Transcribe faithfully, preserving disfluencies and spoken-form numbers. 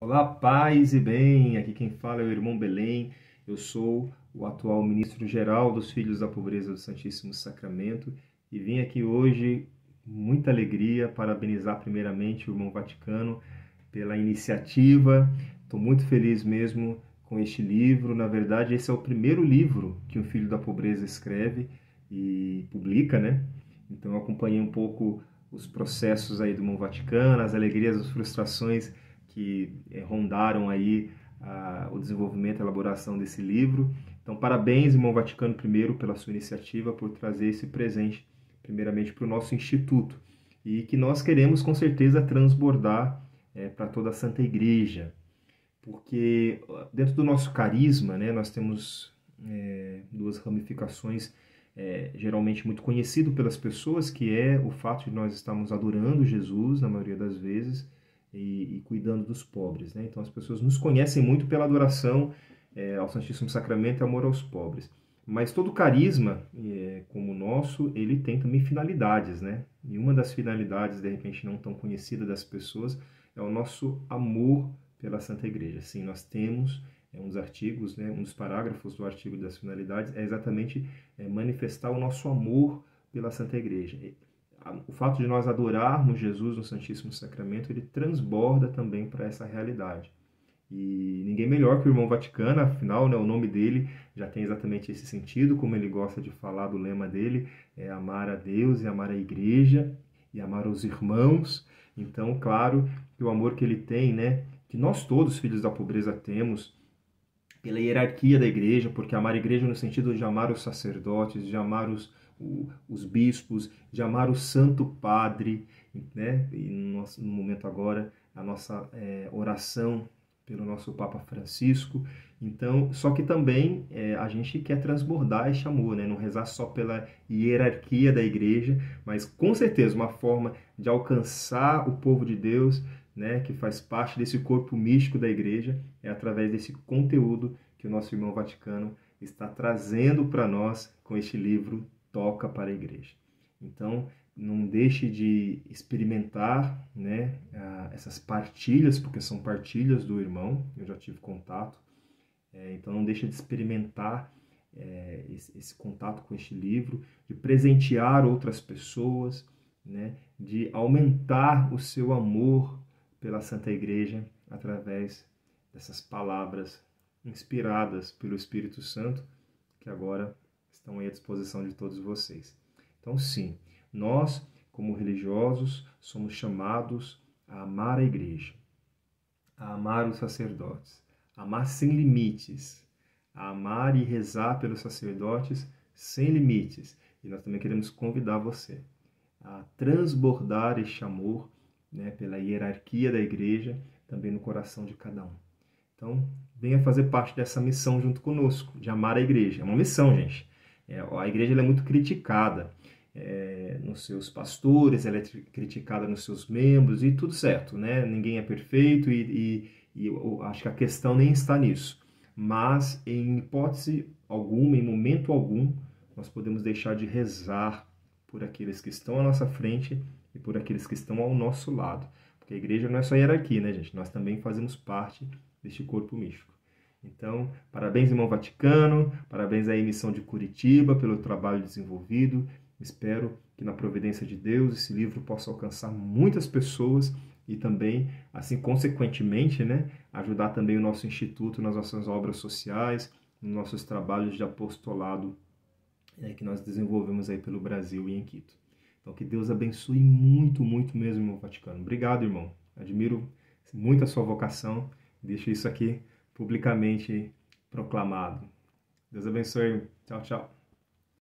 Olá, paz e bem, aqui quem fala é o irmão Belém, eu sou o atual ministro-geral dos Filhos da Pobreza do Santíssimo Sacramento e vim aqui hoje, com muita alegria, parabenizar primeiramente o irmão Vaticano pela iniciativa. Estou muito feliz mesmo com este livro. Na verdade, esse é o primeiro livro que um Filho da Pobreza escreve e publica, né? Então eu acompanhei um pouco os processos aí do irmão Vaticano, as alegrias, as frustrações que eh, rondaram aí ah, o desenvolvimento e elaboração desse livro. Então, parabéns, irmão Vaticano I, pela sua iniciativa, por trazer esse presente, primeiramente, para o nosso Instituto, e que nós queremos, com certeza, transbordar eh, para toda a Santa Igreja, porque dentro do nosso carisma, né, nós temos eh, duas ramificações é, geralmente muito conhecido pelas pessoas, que é o fato de nós estarmos adorando Jesus, na maioria das vezes, e, e cuidando dos pobres, né? Então as pessoas nos conhecem muito pela adoração é, ao Santíssimo Sacramento e amor aos pobres. Mas todo carisma, é, como o nosso, ele tem também finalidades, né? E uma das finalidades, de repente, não tão conhecida das pessoas, é o nosso amor pela Santa Igreja. Sim, nós temos é, um dos artigos, né, um dos parágrafos do artigo das finalidades, é exatamente é, manifestar o nosso amor pela Santa Igreja. O fato de nós adorarmos Jesus no Santíssimo Sacramento, ele transborda também para essa realidade. E ninguém melhor que o irmão Vaticano, afinal, né, o nome dele já tem exatamente esse sentido, como ele gosta de falar do lema dele, é amar a Deus e amar a Igreja e amar os irmãos. Então, claro, que o amor que ele tem, né, que nós todos, filhos da pobreza, temos, pela hierarquia da igreja, porque amar a igreja no sentido de amar os sacerdotes, de amar os, o, os bispos, de amar o Santo Padre, né? E no, nosso, no momento agora, a nossa é, oração pelo nosso Papa Francisco. Então, só que também é, a gente quer transbordar este amor, né? Não rezar só pela hierarquia da igreja, mas com certeza uma forma de alcançar o povo de Deus, né, que faz parte desse corpo místico da igreja, é através desse conteúdo que o nosso irmão Vaticano está trazendo para nós com este livro Toca para a Igreja. Então, não deixe de experimentar, né, essas partilhas, porque são partilhas do irmão, eu já tive contato, é, então não deixe de experimentar é, esse, esse contato com este livro, de presentear outras pessoas, né, de aumentar o seu amor pela Santa Igreja através dessas palavras inspiradas pelo Espírito Santo, que agora estão aí à disposição de todos vocês. Então, sim, nós, como religiosos, somos chamados a amar a Igreja, a amar os sacerdotes, a amar sem limites, a amar e rezar pelos sacerdotes sem limites. E nós também queremos convidar você a transbordar este amor, né, pela hierarquia da igreja, também no coração de cada um. Então, venha fazer parte dessa missão junto conosco, de amar a igreja. É uma missão, gente. É, a igreja ela é muito criticada é, nos seus pastores, ela é criticada nos seus membros, e tudo certo, né? Ninguém é perfeito e, e, e eu acho que a questão nem está nisso. Mas, em hipótese alguma, em momento algum, nós podemos deixar de rezar por aqueles que estão à nossa frente e por aqueles que estão ao nosso lado. Porque a igreja não é só hierarquia, né, gente? Nós também fazemos parte deste corpo místico. Então, parabéns, irmão Vaticano, parabéns à Missão de Curitiba pelo trabalho desenvolvido. Espero que, na providência de Deus, esse livro possa alcançar muitas pessoas e também, assim, consequentemente, né, ajudar também o nosso Instituto nas nossas obras sociais, nos nossos trabalhos de apostolado é, que nós desenvolvemos aí pelo Brasil e em Quito. Então, que Deus abençoe muito, muito mesmo, irmão Vaticano. Obrigado, irmão. Admiro muito a sua vocação. Deixo isso aqui publicamente proclamado. Deus abençoe. Tchau, tchau.